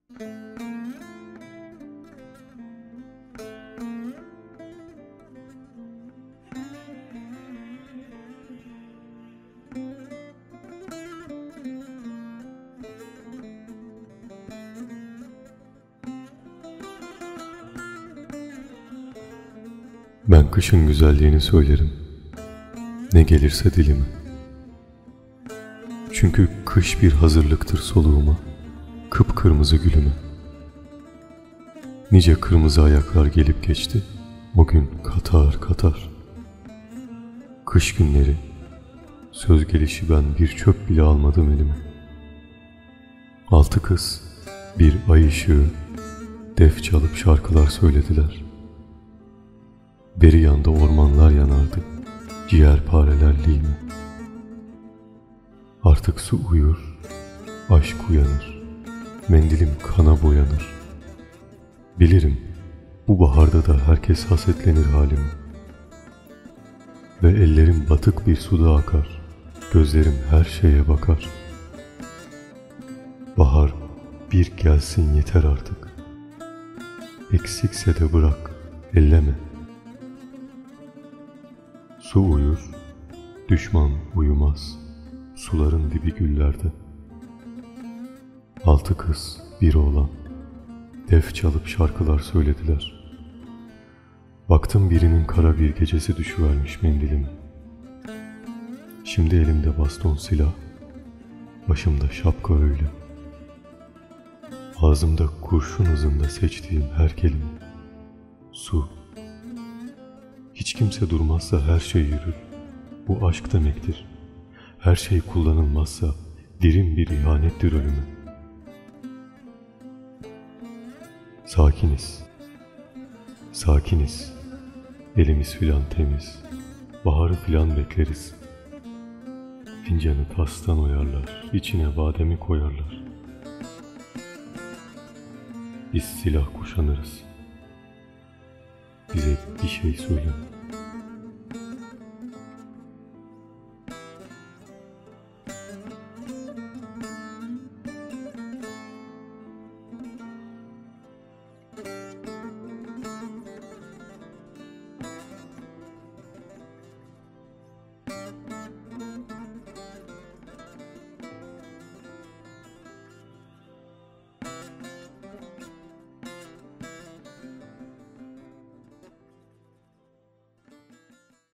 Ben kışın güzelliğini söylerim, ne gelirse dilime. Çünkü kış bir hazırlıktır soluğuma, kıpkırmızı gülüme. Nice kırmızı ayaklar gelip geçti, o gün katar katar. Kış günleri, söz gelişi ben bir çöp bile almadım elime. Altı kız, bir ay ışığı, def çalıp şarkılar söylediler. Beri yanda ormanlar yanardı, ciğerparelerliğime. Artık su uyur, aşk uyanır, mendilim kana boyanır. Bilirim, bu baharda da herkes hasetlenir halime. Ve ellerim batık bir suda akar, gözlerim her şeye bakar. Bahar bir gelsin yeter artık, eksikse de bırak, elleme. Su uyur, düşman uyumaz, suların dibi güllerde. Altı kız, bir oğlan, def çalıp şarkılar söylediler. Baktım birinin kara bir gecesi düşüvermiş mendilime. Şimdi elimde baston silah, başımda şapka öyle. Ağzımda kurşun hızında seçtiğim her kelime, su. Hiç kimse durmazsa her şey yürür, bu aşk demektir. Her şey kullanılmazsa derin bir ihanettir ölüme. Sakiniz, sakiniz, elimiz filan temiz, baharı filan bekleriz. Fincanı tastan oyarlar, içine bademi koyarlar. Biz silah kuşanırız, bize bir şey söyle.